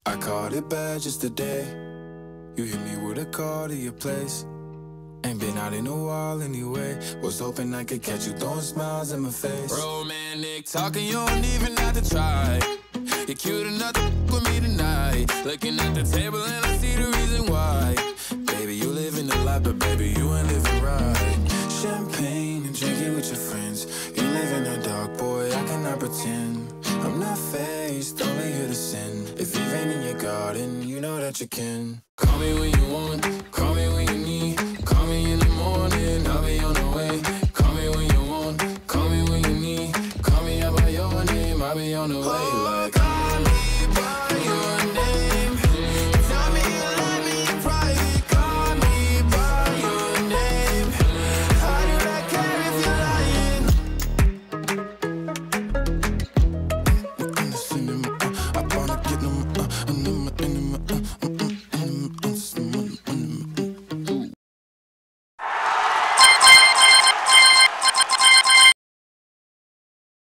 I caught it bad just today. You hit me with a call to your place. Ain't been out in a while anyway. Was hoping I could catch you throwing smiles in my face. Romantic talking, you don't even have to try. You're cute enough to with me tonight. Looking at the table and I see the reason why. Baby, you living the life, but baby, you ain't living right. Champagne and drinking with your friends. You live in the dark, boy, I cannot pretend. I'm not faced, only here to sin. If you've been in your garden, you know that you can. Call me when you want, call me when you need. Call me in the morning, I'll be on the way. Call me when you want, call me when you need. Call me out by your name, I'll be on the way like